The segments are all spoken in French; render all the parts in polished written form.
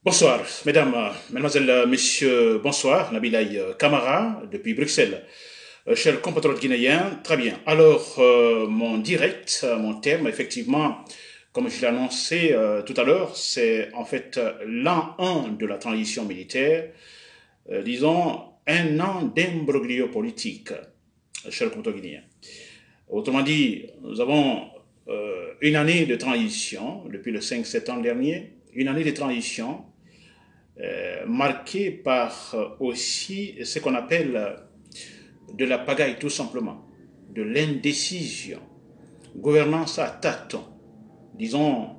Bonsoir, mesdames, mesdemoiselles, messieurs, bonsoir. Nabilaï Kamara, depuis Bruxelles. Chers compatriotes guinéens, très bien. Alors, mon direct, mon thème, effectivement, comme je l'ai annoncé tout à l'heure, c'est en fait l'an 1 de la transition militaire, disons un an d'imbroglio politique, chers compatriotes guinéens. Autrement dit, nous avons une année de transition, depuis le 5 septembre dernier, une année de transition marqué par aussi ce qu'on appelle de la pagaille tout simplement, de l'indécision, gouvernance à tâtons, disons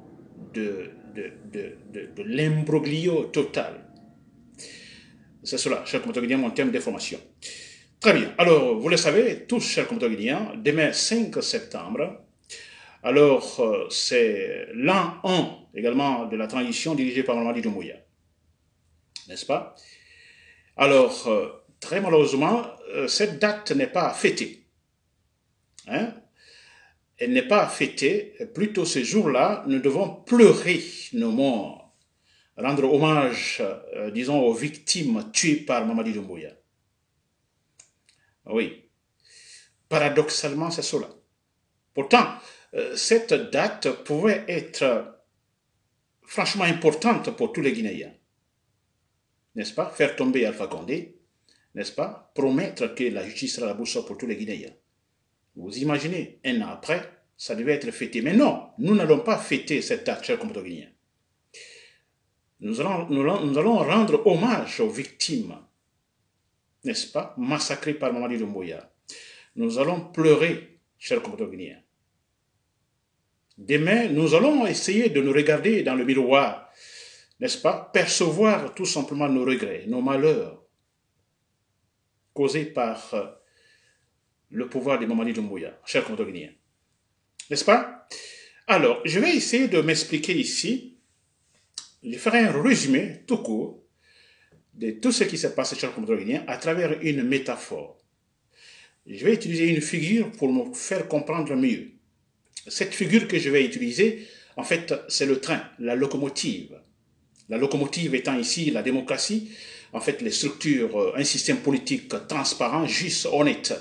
de l'imbroglio total. C'est cela, chers compatriotes, mon terme d'information. Très bien, alors vous le savez, tous chers compatriotes, demain 5 septembre, alors c'est l'an 1 également de la transition dirigée par Mamadi Doumbouya. N'est-ce pas? Alors, très malheureusement, cette date n'est pas fêtée. Hein? Elle n'est pas fêtée. Plutôt, ce jour-là, nous devons pleurer nos morts, rendre hommage, disons, aux victimes tuées par Mamadi Doumbouya. Oui. Paradoxalement, c'est cela. Pourtant, cette date pouvait être franchement importante pour tous les Guinéens. N'est-ce pas? Faire tomber Alpha Condé, n'est-ce pas? Promettre que la justice sera la boussole pour tous les Guinéens. Vous imaginez, un an après, ça devait être fêté. Mais non, nous n'allons pas fêter cette date, chers compatriotes guinéens. Nous allons rendre hommage aux victimes, n'est-ce pas? Massacrées par Mamadi Doumbouya. Nous allons pleurer, chers compatriotes guinéens. Demain, nous allons essayer de nous regarder dans le miroir, n'est-ce pas? Percevoir tout simplement nos regrets, nos malheurs causés par le pouvoir de Mamadi Doumbouya, chers compatriotes guinéens. N'est-ce pas? Alors, je vais essayer de m'expliquer ici. Je ferai un résumé tout court de tout ce qui s'est passé, chers compatriotes guinéens, à travers une métaphore. Je vais utiliser une figure pour me faire comprendre mieux. Cette figure que je vais utiliser, en fait, c'est le train, la locomotive. La locomotive étant ici la démocratie, en fait, les structures, un système politique transparent, juste, honnête.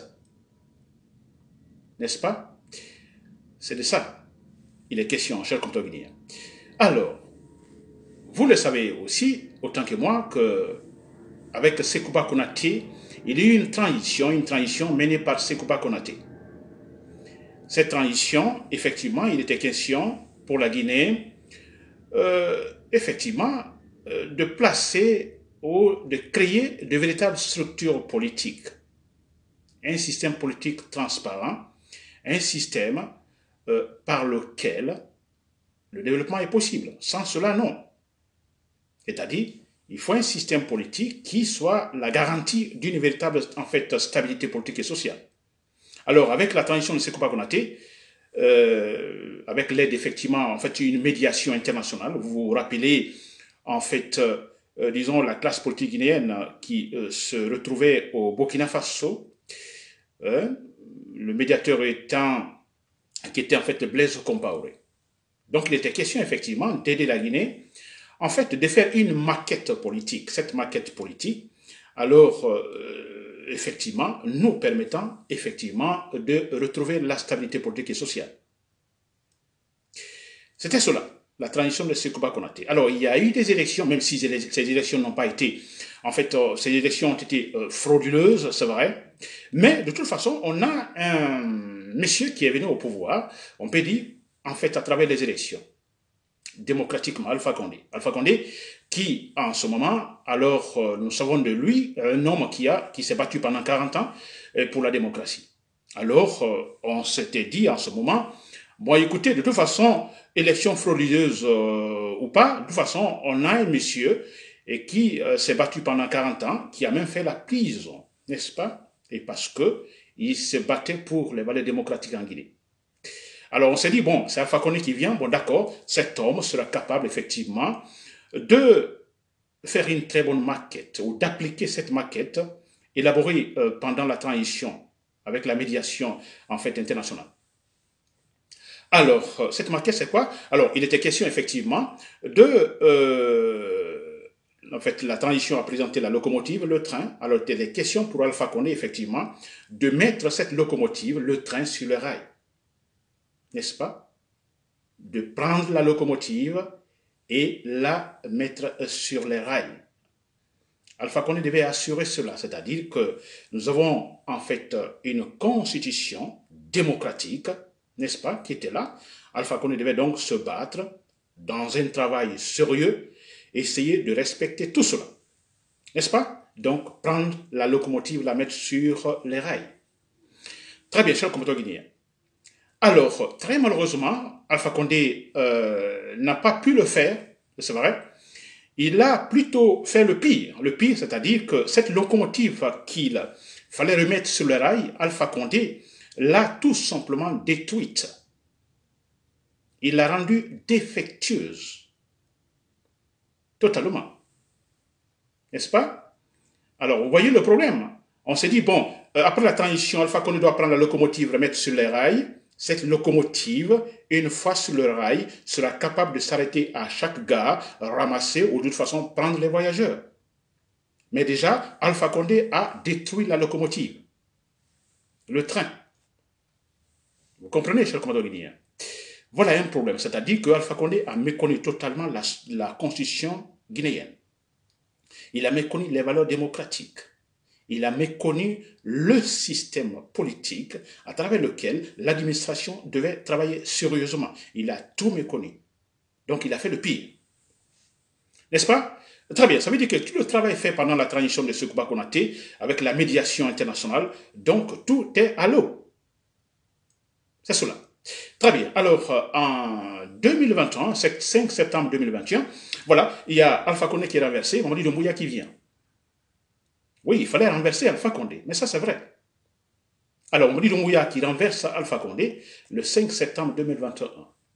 N'est-ce pas? C'est de ça il est question, chers compatriotes guinéens. Alors, vous le savez aussi, autant que moi, qu'avec Sekouba Konaté, il y a eu une transition menée par Sekouba Konaté. Cette transition, effectivement, il était question pour la Guinée, effectivement, de placer ou de créer de véritables structures politiques. Un système politique transparent, un système par lequel le développement est possible. Sans cela, non. C'est-à-dire, il faut un système politique qui soit la garantie d'une véritable en fait, stabilité politique et sociale. Alors, avec la transition de Sekouba Konaté, avec l'aide effectivement, en fait, une médiation internationale, vous vous rappelez, en fait, disons, la classe politique guinéenne qui se retrouvait au Burkina Faso, le médiateur qui était en fait Blaise Compaoré. Donc, il était question effectivement d'aider la Guinée, en fait, de faire une maquette politique. Cette maquette politique, alors, effectivement, nous permettant, effectivement, de retrouver la stabilité politique et sociale. C'était cela, la transition de Sekouba Konaté. Alors, il y a eu des élections, même si ces élections n'ont pas été, en fait, ces élections ont été frauduleuses, c'est vrai, mais de toute façon, on a un monsieur qui est venu au pouvoir, on peut dire, en fait, à travers les élections, démocratiquement, Alpha Condé. Alpha Condé, qui, en ce moment, alors, nous savons de lui, un homme qui s'est battu pendant 40 ans pour la démocratie. Alors, on s'était dit en ce moment, bon, écoutez, de toute façon, élection frauduleuse ou pas, de toute façon, on a un monsieur qui s'est battu pendant 40 ans, qui a même fait la prison, n'est-ce pas? Et parce qu'il se battait pour les valeurs démocratiques en Guinée. Alors on s'est dit, bon, c'est Alpha Condé qui vient, bon d'accord, cet homme sera capable effectivement de faire une très bonne maquette ou d'appliquer cette maquette élaborée pendant la transition avec la médiation en fait internationale. Alors, cette maquette c'est quoi? Alors, il était question effectivement de en fait, la transition a présenté la locomotive, le train. Alors, il est question pour Alpha Condé, effectivement, de mettre cette locomotive, le train, sur le rail. N'est-ce pas? De prendre la locomotive et la mettre sur les rails. Alpha Condé devait assurer cela, c'est-à-dire que nous avons en fait une constitution démocratique, n'est-ce pas, qui était là. Alpha Condé devait donc se battre dans un travail sérieux, essayer de respecter tout cela, n'est-ce pas? Donc, prendre la locomotive, la mettre sur les rails. Très bien, cher compatriotes guinéens. Alors, très malheureusement, Alpha Condé n'a pas pu le faire, c'est vrai. Il a plutôt fait le pire, c'est-à-dire que cette locomotive qu'il fallait remettre sur le rail, Alpha Condé l'a tout simplement détruite. Il l'a rendue défectueuse, totalement. N'est-ce pas? Alors, vous voyez le problème. On s'est dit, bon, après la transition, Alpha Condé doit prendre la locomotive, remettre sur les rails. Cette locomotive, une fois sur le rail, sera capable de s'arrêter à chaque gare, ramasser ou de toute façon prendre les voyageurs. Mais déjà, Alpha Condé a détruit la locomotive, le train. Vous comprenez, cher commandant guinéen? Voilà un problème, c'est-à-dire que Alpha Condé a méconnu totalement la constitution guinéenne. Il a méconnu les valeurs démocratiques. Il a méconnu le système politique à travers lequel l'administration devait travailler sérieusement. Il a tout méconnu. Donc il a fait le pire. N'est-ce pas? Très bien, ça veut dire que tout le travail fait pendant la transition de Sékou Konaté, avec la médiation internationale, donc tout est à l'eau. C'est cela. Très bien. Alors, en 2021, 5 septembre 2021, voilà, il y a Alpha Condé qui est renversé, Mamadi Doumbouya qui vient. Oui, il fallait renverser Alpha Condé, mais ça c'est vrai. Alors, Mamadi Doumbouya qui renverse Alpha Condé le 5 septembre 2021.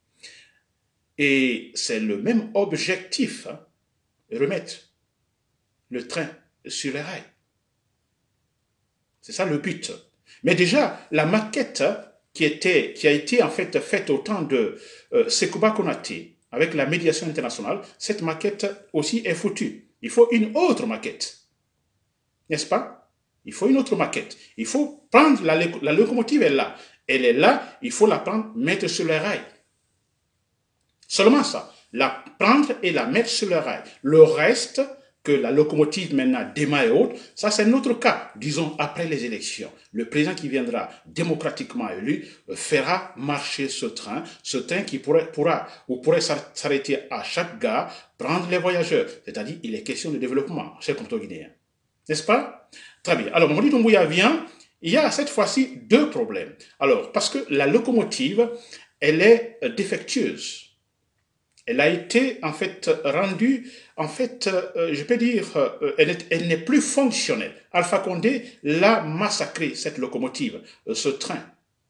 Et c'est le même objectif, hein, remettre le train sur les rails. C'est ça le but. Mais déjà, la maquette qui a été en fait faite au temps de Sékou Konaté, avec la médiation internationale, cette maquette aussi est foutue. Il faut une autre maquette. N'est-ce pas? Il faut une autre maquette. Il faut prendre la locomotive est là. Elle est là, il faut la prendre, mettre sur les rails. Seulement ça. La prendre et la mettre sur les rails. Le reste, que la locomotive maintenant démarre et autres, ça c'est notre cas. Disons, après les élections, le président qui viendra démocratiquement élu fera marcher ce train qui pourrait s'arrêter à chaque gare, prendre les voyageurs. C'est-à-dire, il est question de développement, cher compatriotes guinéens. N'est-ce pas? Très bien. Alors, Mamadi Doumbouya vient, il y a cette fois-ci deux problèmes. Alors, parce que la locomotive, elle est défectueuse. Elle a été, en fait, rendue, en fait, je peux dire, elle n'est plus fonctionnelle. Alpha Condé l'a massacré, cette locomotive, ce train.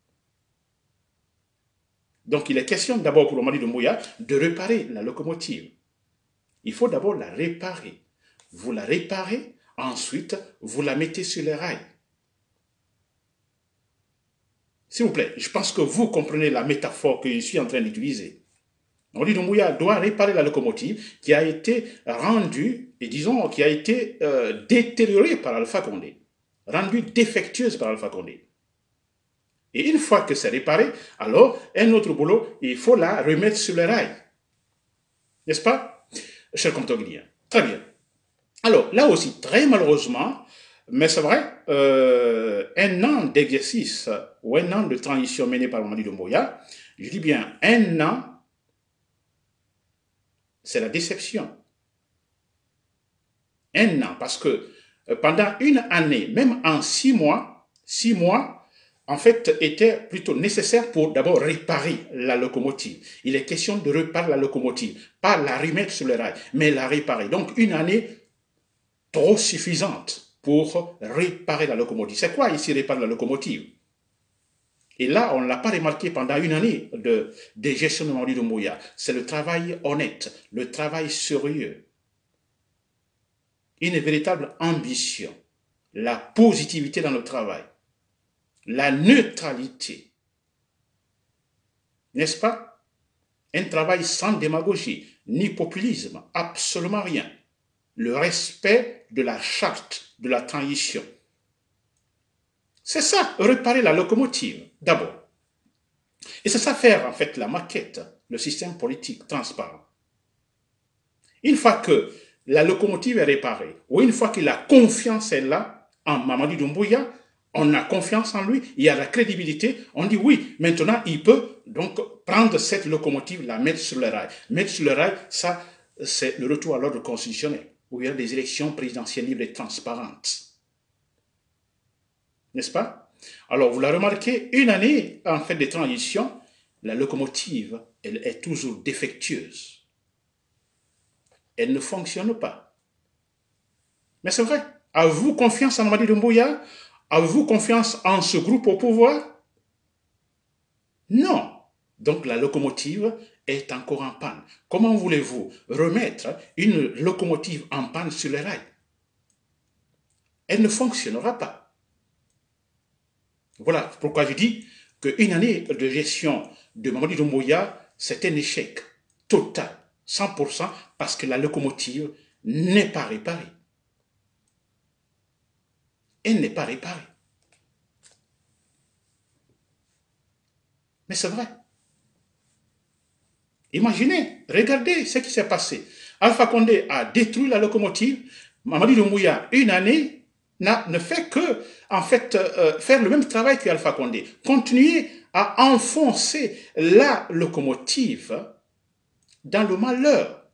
Donc, il est question d'abord pour Mamadi Doumbouya de réparer la locomotive. Il faut d'abord la réparer. Vous la réparez, ensuite, vous la mettez sur les rails. S'il vous plaît, je pense que vous comprenez la métaphore que je suis en train d'utiliser. Mamadi Doumbouya doit réparer la locomotive qui a été rendue, et disons, qui a été détériorée par Alpha Condé, rendue défectueuse par Alpha Condé. Et une fois que c'est réparé, alors, un autre boulot, il faut la remettre sur les rails. N'est-ce pas, cher compatriotes guinéens? Très bien. Alors, là aussi, très malheureusement, mais c'est vrai, un an d'exercice ou un an de transition menée par Mamadi Doumbouya, je dis bien un an, c'est la déception. Un an, parce que pendant une année, même en 6 mois, en fait, était plutôt nécessaire pour d'abord réparer la locomotive. Il est question de réparer la locomotive, pas la remettre sur le rail, mais la réparer. Donc, une année trop suffisante pour réparer la locomotive. C'est quoi ici réparer la locomotive? Et là, on ne l'a pas remarqué pendant une année de gestion de Mamadi Doumbouya. C'est le travail honnête, le travail sérieux. Une véritable ambition, la positivité dans le travail, la neutralité. N'est-ce pas? Un travail sans démagogie, ni populisme, absolument rien. le respect de la charte de la transition. C'est ça, réparer la locomotive, d'abord. Et c'est ça faire, en fait, la maquette, le système politique transparent. Une fois que la locomotive est réparée, ou une fois que la confiance est là, en Mamadi Doumbouya, on a confiance en lui, il y a la crédibilité, on dit oui, maintenant il peut donc prendre cette locomotive, la mettre sur le rail. Mettre sur le rail, ça, c'est le retour à l'ordre constitutionnel, où il y a des élections présidentielles libres et transparentes. N'est-ce pas? Alors, vous l'avez remarqué, une année en fait de transition, la locomotive, elle est toujours défectueuse. Elle ne fonctionne pas. Mais c'est vrai. Avez-vous confiance en Mamadi Doumbouya? Avez-vous confiance en ce groupe au pouvoir? Non. Donc la locomotive est encore en panne. Comment voulez-vous remettre une locomotive en panne sur les rails? Elle ne fonctionnera pas. Voilà pourquoi je dis qu'une année de gestion de Mamadi Doumbouya, c'est un échec total, 100%, parce que la locomotive n'est pas réparée. Elle n'est pas réparée. Mais c'est vrai. Imaginez, regardez ce qui s'est passé. Alpha Condé a détruit la locomotive. Mamadi Doumbouya, une année, ne fait que, en fait, faire le même travail qu'Alpha Condé. Continuer à enfoncer la locomotive dans le malheur,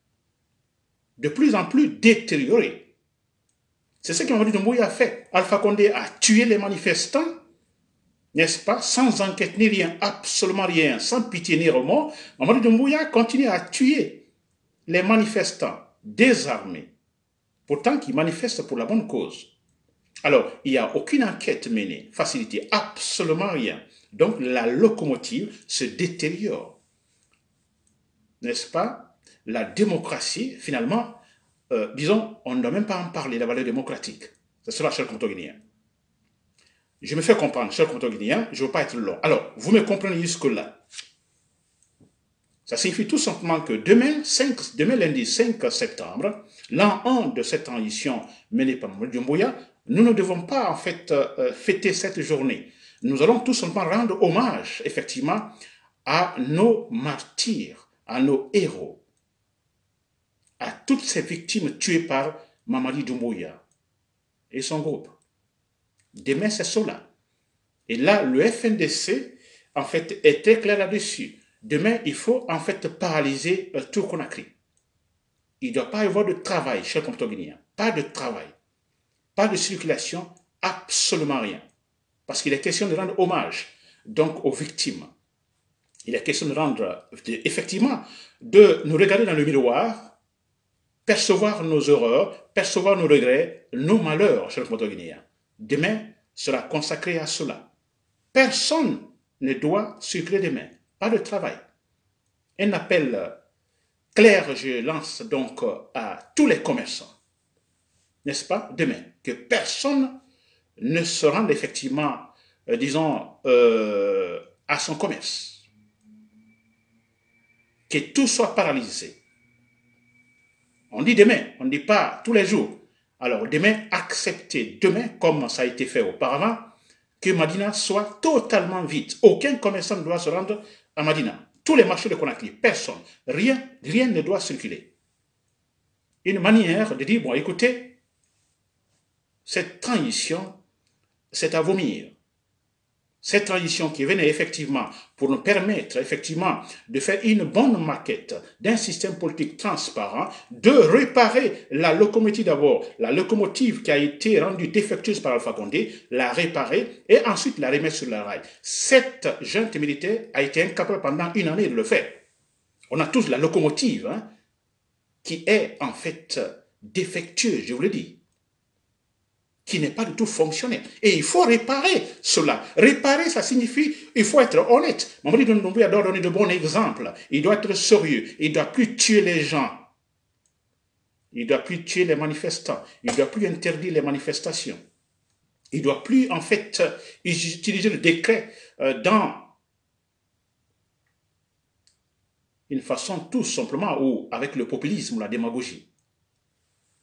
de plus en plus détérioré. C'est ce que Mamadi Doumbouya a fait. Alpha Condé a tué les manifestants, n'est-ce pas, sans enquête ni rien, absolument rien, sans pitié ni remords. Mamadi Doumbouya continue à tuer les manifestants désarmés, pourtant qui manifestent pour la bonne cause. Alors, il n'y a aucune enquête menée, facilité, absolument rien. Donc, la locomotive se détériore. N'est-ce pas? La démocratie, finalement, disons, on ne doit même pas en parler, la valeur démocratique. C'est cela, cher Contoguinéen. Je me fais comprendre, cher Contoguinéen, je ne veux pas être long. Alors, vous me comprenez jusque-là. Ça signifie tout simplement que demain, lundi 5 septembre, l'an 1 de cette transition menée par Mamadi Doumbouya, nous ne devons pas en fait fêter cette journée. Nous allons tout simplement rendre hommage, effectivement, à nos martyrs, à nos héros, à toutes ces victimes tuées par Mamadi Doumbouya et son groupe. Demain, c'est cela. Et là, le FNDC, en fait, est très clair là-dessus. Demain, il faut en fait paralyser tout Conakry. Il ne doit pas y avoir de travail, chers Contoguinéens. Pas de travail. Pas de circulation, absolument rien. Parce qu'il est question de rendre hommage donc aux victimes. Il est question de rendre, effectivement, de nous regarder dans le miroir, percevoir nos erreurs, percevoir nos regrets, nos malheurs, chers Contoguinéens. Demain sera consacré à cela. Personne ne doit circuler demain. Pas de travail. Un appel clair, je lance donc à tous les commerçants, n'est-ce pas, demain, que personne ne se rende effectivement, disons, à son commerce. Que tout soit paralysé. On dit demain, on ne dit pas tous les jours. Alors demain, acceptez demain, comme ça a été fait auparavant, que Madina soit totalement vide. Aucun commerçant ne doit se rendre à Madina. Tous les marchés de Conakry, personne, rien ne doit circuler. Une manière de dire, bon, écoutez, cette transition, c'est à vomir. Cette transition qui venait effectivement pour nous permettre effectivement de faire une bonne maquette d'un système politique transparent, de réparer la locomotive d'abord, la locomotive qui a été rendue défectueuse par Alpha Condé, la réparer et ensuite la remettre sur la rail. Cette junte militaire a été incapable pendant une année de le faire. On a tous la locomotive qui est en fait défectueuse, je vous le dis, qui n'est pas du tout fonctionnel. Et il faut réparer cela. Réparer, ça signifie, il faut être honnête. Mamadi Doumbouya doit donner de bons exemples. Il doit être sérieux. Il ne doit plus tuer les gens. Il ne doit plus tuer les manifestants. Il ne doit plus interdire les manifestations. Il ne doit plus, en fait, utiliser le décret dans une façon tout simplement ou avec le populisme ou la démagogie.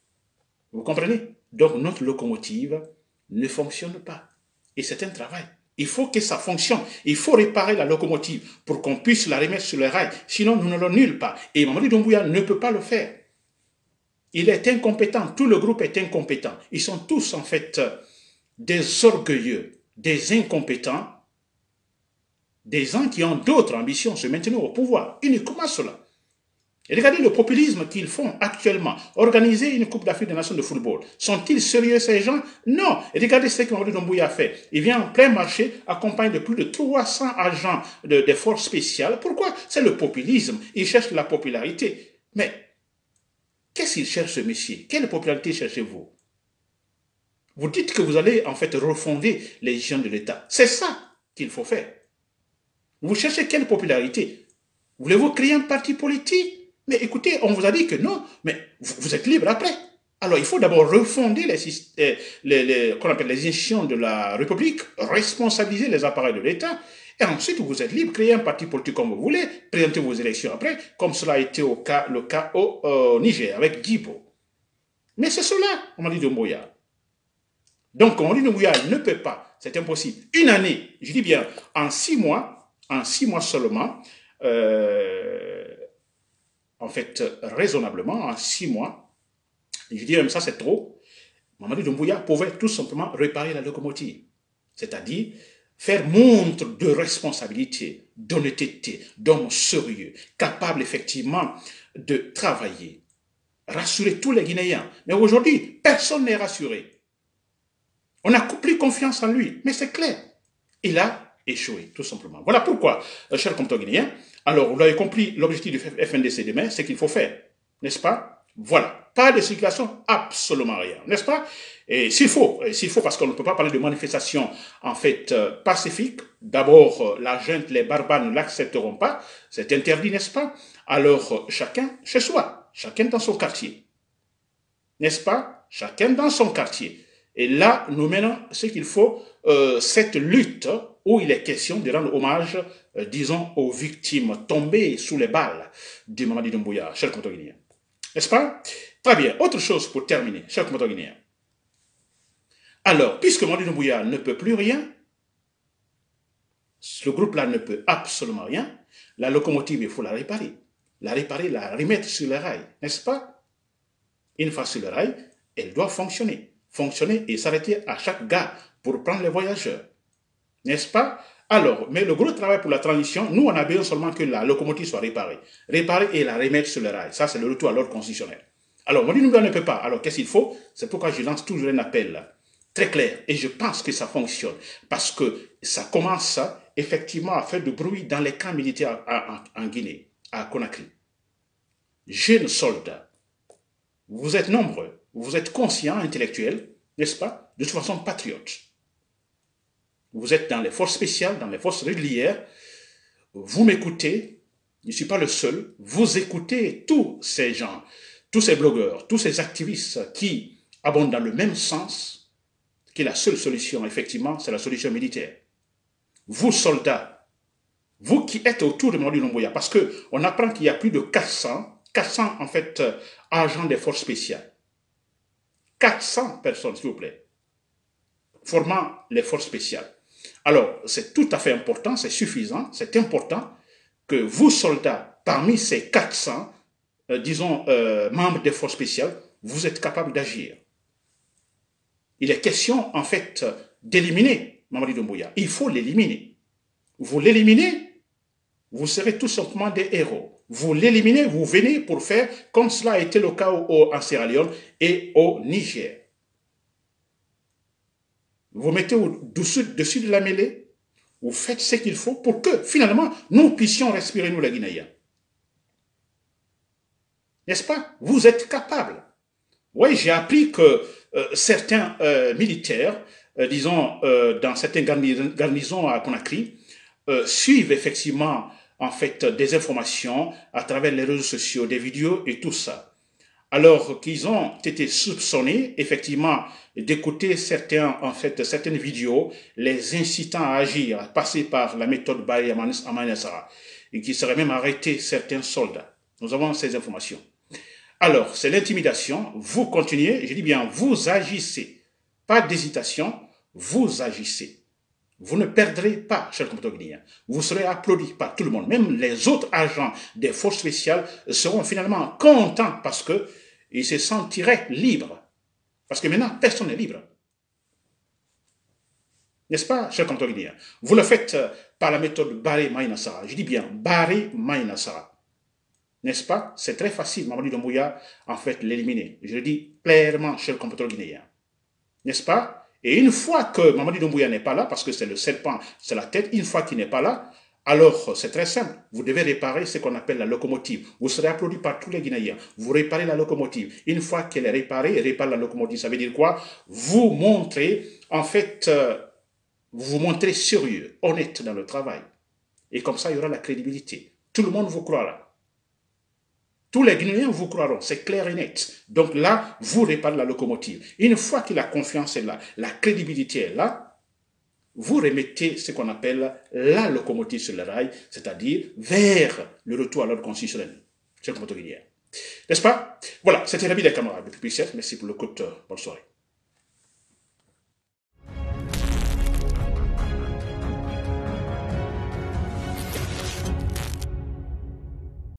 Vous comprenez? Donc notre locomotive ne fonctionne pas. Et c'est un travail. Il faut que ça fonctionne. Il faut réparer la locomotive pour qu'on puisse la remettre sur les rails. Sinon, nous n'allons nulle part. Et Mamadi Doumbouya ne peut pas le faire. Il est incompétent. Tout le groupe est incompétent. Ils sont tous, en fait, des orgueilleux, des incompétents, des gens qui ont d'autres ambitions, se maintenir au pouvoir. Uniquement cela. Et regardez le populisme qu'ils font actuellement. Organiser une Coupe d'Afrique des Nations de football. Sont-ils sérieux ces gens? Non. Et regardez ce que Mamadi Doumbouya a fait. Il vient en plein marché, accompagné de plus de 300 agents des forces spéciales. Pourquoi? C'est le populisme. Il cherche la popularité. Mais qu'est-ce qu'il cherche, ce monsieur? Quelle popularité cherchez-vous? Vous dites que vous allez en fait refonder les gens de l'État. C'est ça qu'il faut faire. Vous cherchez quelle popularité? Voulez-vous créer un parti politique? Mais écoutez, on vous a dit que non, mais vous êtes libre après. Alors, il faut d'abord refonder les institutions de la République, responsabiliser les appareils de l'État, et ensuite, vous êtes libre, créer un parti politique comme vous voulez, présenter vos élections après, comme cela a été le cas au Niger, avec Djibo. Mais c'est cela, Mamadi Doumbouya. Donc, Mamadi Doumbouya ne peut pas, c'est impossible. Une année, je dis bien, en 6 mois seulement, en fait, raisonnablement, en 6 mois, je dis même ça, c'est trop, Mamadi Doumbouya pouvait tout simplement réparer la locomotive. C'est-à-dire faire montre de responsabilité, d'honnêteté, d'homme sérieux, capable effectivement de travailler, rassurer tous les Guinéens. Mais aujourd'hui, personne n'est rassuré. On n'a plus confiance en lui, mais c'est clair. Il a échoué, tout simplement. Voilà pourquoi, chers compatriotes guinéens, alors vous l'avez compris, l'objectif du FNDC demain, c'est qu'il faut faire, n'est-ce pas? Voilà, pas de circulation, absolument rien, n'est-ce pas? Et s'il faut, parce qu'on ne peut pas parler de manifestation en fait pacifique, d'abord la junte, les barbares ne l'accepteront pas, c'est interdit, n'est-ce pas? Alors chacun chez soi, chacun dans son quartier, n'est-ce pas? Chacun dans son quartier. Et là, nous menons ce qu'il faut, cette lutte où il est question de rendre hommage, disons, aux victimes tombées sous les balles de Mamadi Doumbouya, chers compatriotes guinéens. N'est-ce pas? Très bien. Autre chose pour terminer, chers compatriotes guinéens. Alors, puisque Mamadi Doumbouya ne peut plus rien, ce groupe-là ne peut absolument rien, la locomotive, il faut la réparer. La réparer, la remettre sur les rails, n'est-ce pas? Une fois sur les rails, elle doit fonctionner. Fonctionner et s'arrêter à chaque gare pour prendre les voyageurs. N'est-ce pas? Alors, mais le gros travail pour la transition, nous, on a besoin seulement que la locomotive soit réparée. Réparée et la remettre sur le rail. Ça, c'est le retour à l'ordre constitutionnel. Alors, Mamadi Doumbouya ne peut pas. Alors, qu'est-ce qu'il faut? C'est pourquoi je lance toujours un appel très clair. Et je pense que ça fonctionne. Parce que ça commence effectivement à faire du bruit dans les camps militaires en Guinée, à Conakry. Jeunes soldats, vous êtes nombreux. Vous êtes conscients, intellectuels, n'est-ce pas? De toute façon, patriotes. Vous êtes dans les forces spéciales, dans les forces régulières. Vous m'écoutez, je ne suis pas le seul. Vous écoutez tous ces gens, tous ces blogueurs, tous ces activistes qui abondent dans le même sens, que la seule solution, effectivement, c'est la solution militaire. Vous, soldats, vous qui êtes autour de Mamadi Doumbouya, parce qu'on apprend qu'il y a plus de 400 en fait, agents des forces spéciales. 400 personnes, s'il vous plaît, formant les forces spéciales. Alors, c'est tout à fait important, c'est suffisant, c'est important que vous, soldats, parmi ces 400, disons, membres des forces spéciales, vous êtes capables d'agir. Il est question, en fait, d'éliminer Mamadi Doumbouya. Il faut l'éliminer. Vous l'éliminez, vous serez tout simplement des héros. Vous l'éliminez, vous venez pour faire comme cela a été le cas en Sierra Leone et au Niger. Vous mettez au-dessus de la mêlée, vous faites ce qu'il faut pour que finalement nous puissions respirer, nous les Guinéens. N'est-ce pas? Vous êtes capables. Oui, j'ai appris que certains militaires, disons, dans certaines garnisons à Conakry, suivent effectivement en fait des informations à travers les réseaux sociaux, des vidéos et tout ça. Alors qu'ils ont été soupçonnés effectivement d'écouter certaines vidéos, les incitant à agir, à passer par la méthode Baye Amanessara, et qui seraient même arrêtés certains soldats. Nous avons ces informations. Alors, c'est l'intimidation. Vous continuez, je dis bien, vous agissez. Pas d'hésitation, vous agissez. Vous ne perdrez pas, chers compatriotes guinéens. Vous serez applaudis par tout le monde. Même les autres agents des forces spéciales seront finalement contents parce qu'ils se sentiraient libres. Parce que maintenant, personne n'est libre. N'est-ce pas, chers compatriotes guinéens? Vous le faites par la méthode Barré Maïnassara. Je dis bien Barré Maïnassara. N'est-ce pas? C'est très facile, Mamadi Doumbouya, en fait, l'éliminer. Je le dis clairement, chers compatriotes guinéens. N'est-ce pas? Et une fois que Mamadi Doumbouya n'est pas là, parce que c'est le serpent, c'est la tête, une fois qu'il n'est pas là, alors c'est très simple. Vous devez réparer ce qu'on appelle la locomotive. Vous serez applaudi par tous les Guinéens. Vous réparez la locomotive. Une fois qu'elle est réparée, répare la locomotive. Ça veut dire quoi? Vous montrez, en fait, vous vous montrez sérieux, honnête dans le travail. Et comme ça, il y aura la crédibilité. Tout le monde vous croira. Tous les Guinéens vous croiront, c'est clair et net. Donc là, vous réparez la locomotive. Une fois que la confiance est là, la crédibilité est là, vous remettez ce qu'on appelle la locomotive sur le rail, c'est-à-dire vers le retour à l'ordre constitutionnel. C'est le Guinéen. N'est-ce pas? Voilà, c'était l'ami des camarades depuis 7. Merci pour l'écoute. Bonne soirée.